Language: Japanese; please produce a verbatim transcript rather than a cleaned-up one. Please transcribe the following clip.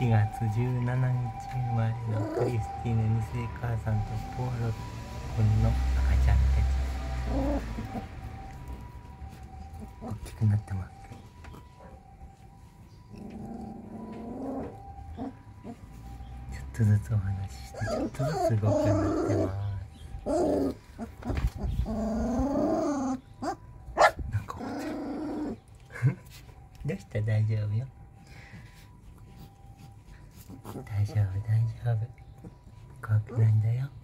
しがつじゅうしちにち生まれのクリスティーヌに世母さんとポーロ君の赤ちゃんたち。大きくなってます。ちょっとずつお話ししてちょっとずつ動くようになってます。なんか怒ってる。どうした？大丈夫よ。大丈夫大丈夫。怖くないんだよ。